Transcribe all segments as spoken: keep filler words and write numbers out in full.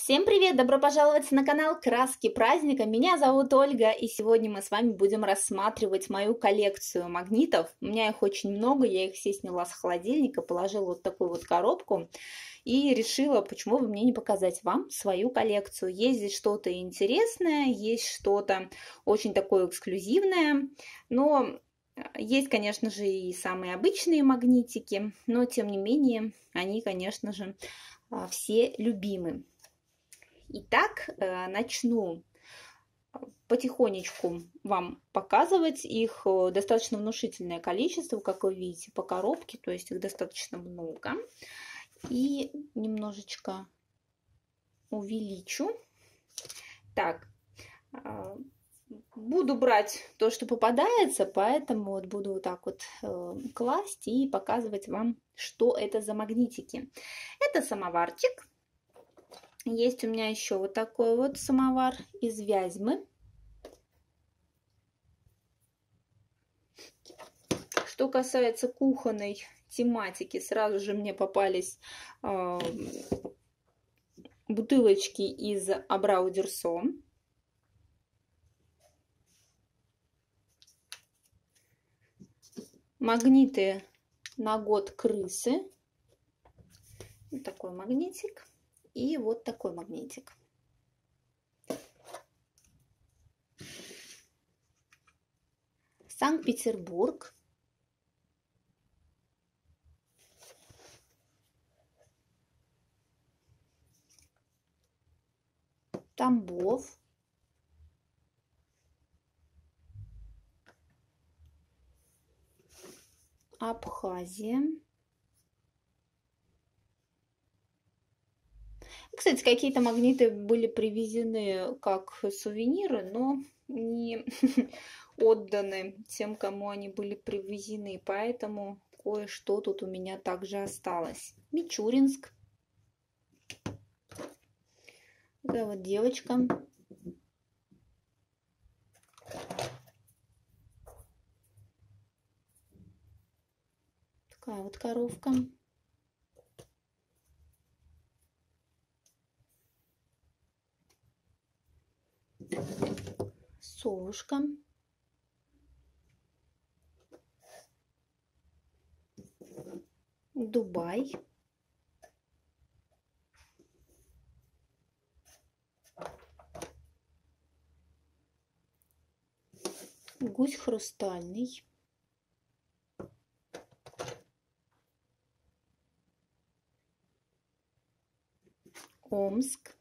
Всем привет! Добро пожаловать на канал Краски праздника. Меня зовут Ольга, и сегодня мы с вами будем рассматривать мою коллекцию магнитов. У меня их очень много, я их все сняла с холодильника, положила вот в такую вот коробку и решила, почему бы мне не показать вам свою коллекцию. Есть здесь что-то интересное, есть что-то очень такое эксклюзивное, но есть, конечно же, и самые обычные магнитики, но тем не менее они, конечно же, все любимы. Итак, начну потихонечку вам показывать. Их достаточно внушительное количество, как вы видите, по коробке, то есть их достаточно много. И немножечко увеличу. Так, буду брать то, что попадается, поэтому вот буду вот так вот класть и показывать вам, что это за магнитики. Это самоварчик. Есть у меня еще вот такой вот самовар из Вязьмы. Что касается кухонной тематики, сразу же мне попались э, бутылочки из Абрау Дюрсо. Магниты на год крысы. Вот такой магнитик. И вот такой магнитик. Санкт-Петербург. Тамбов. Абхазия. Кстати, какие-то магниты были привезены как сувениры, но не отданы тем, кому они были привезены. Поэтому кое-что тут у меня также осталось. Мичуринск. Такая вот девочка. Такая вот коровка. Совушка. Дубай. Гусь хрустальный. Омск.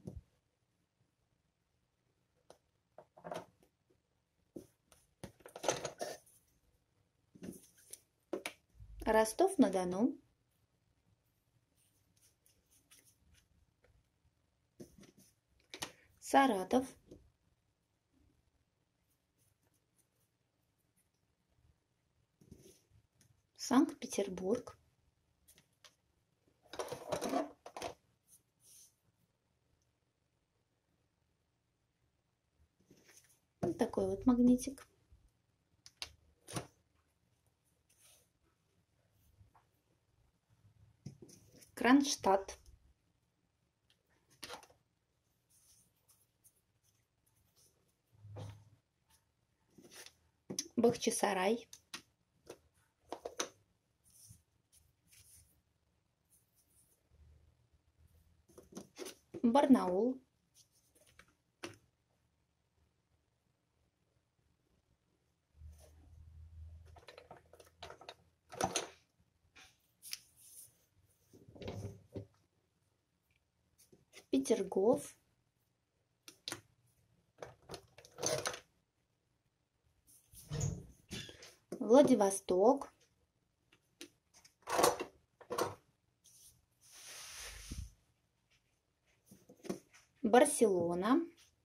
Ростов-на-Дону. Саратов. Санкт-Петербург. Вот такой вот магнитик. Кронштадт. Бахчисарай. Барнаул. Петергоф. Владивосток. Барселона.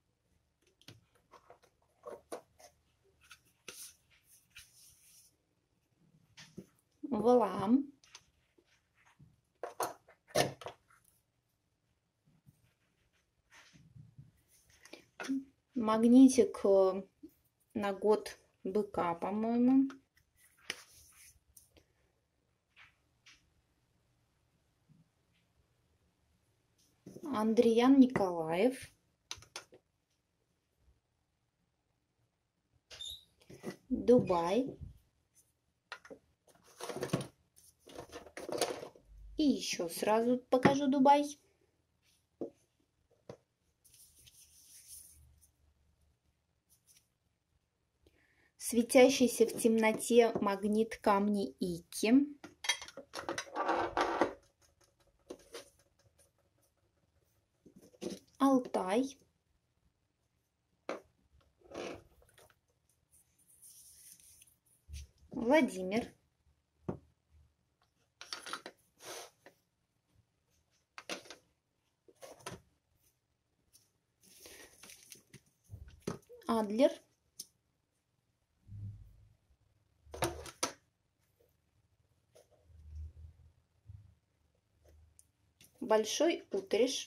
Валаам. Магнитик на год быка, по-моему. Андриян Николаев. Дубай. И еще сразу покажу Дубай. Светящийся в темноте магнит камни Ики. Алтай. Владимир. Адлер. Большой Утриш.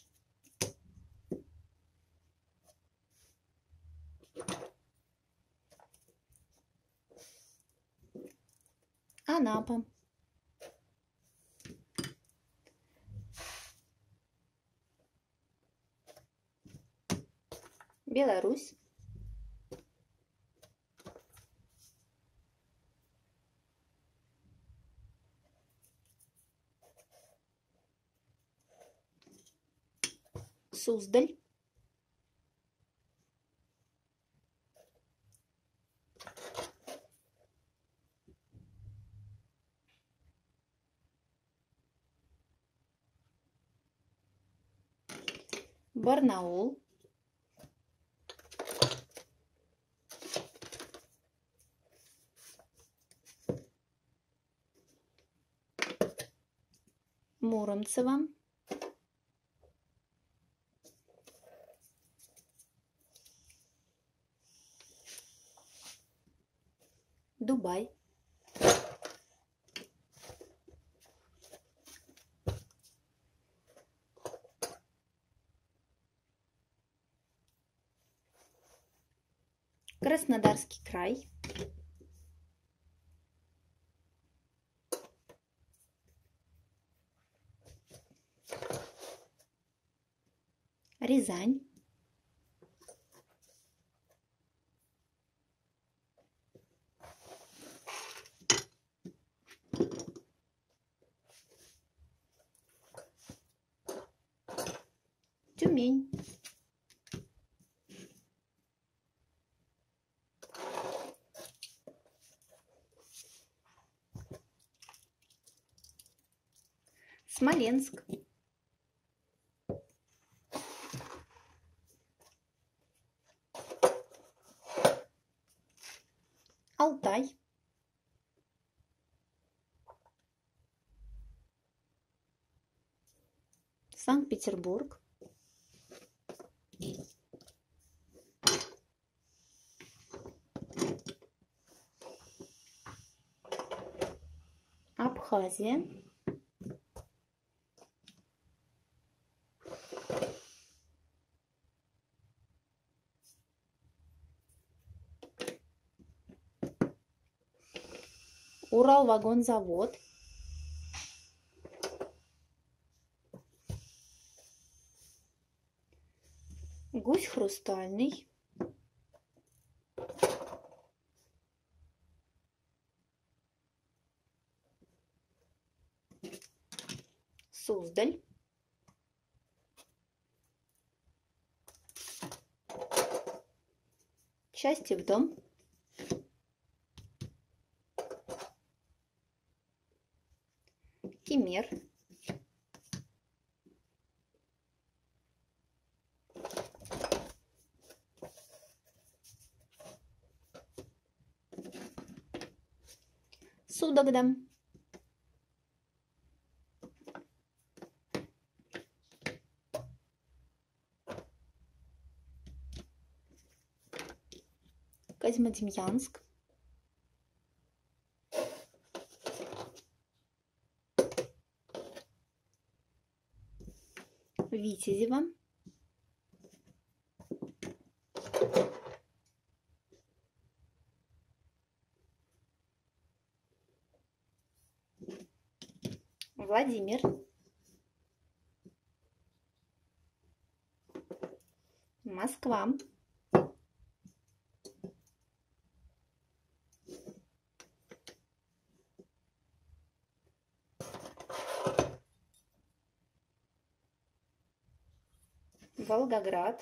Анапа. Беларусь. Суздаль. Барнаул. Муромцево. Дубай. Краснодарский край. Рязань. Тюмень. Смоленск. Алтай. Санкт-Петербург. Абхазия. Уралвагонзавод. Гусь хрустальный. Суздаль. Счастье в дом. Кемер. Судогда. Козьмодемьянск. Витязево. Владимир. Москва. Волгоград.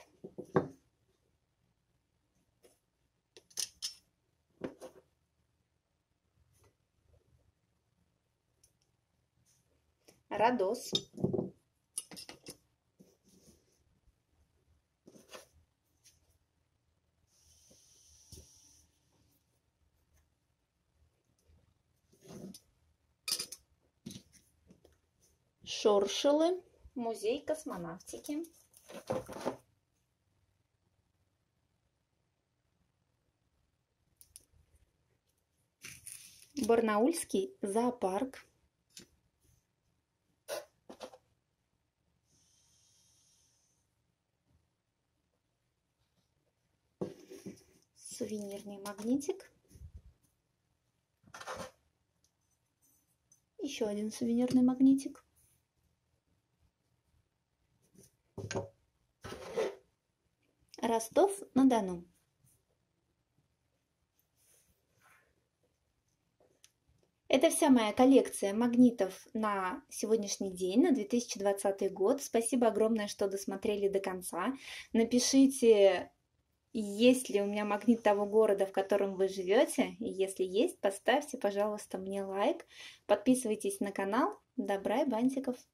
Родос. Шоршилы. Музей космонавтики. Барнаульский зоопарк. Сувенирный магнитик. Еще один сувенирный магнитик. Ростов-на-Дону. Это вся моя коллекция магнитов на сегодняшний день, на две тысячи двадцатый год. Спасибо огромное, что досмотрели до конца. Напишите, есть ли у меня магнит того города, в котором вы живете. И если есть, поставьте, пожалуйста, мне лайк. Подписывайтесь на канал. Добра и бантиков!